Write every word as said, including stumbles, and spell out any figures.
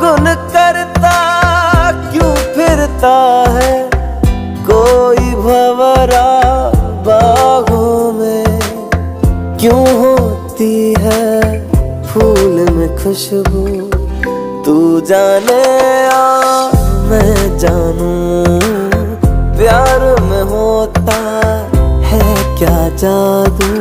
गुनगुन करता क्यों फिरता है कोई भंवरा बाहों में, क्यों होती है फूल में खुशबू, तू जाने या मैं जानूं, प्यार में होता है क्या जादू।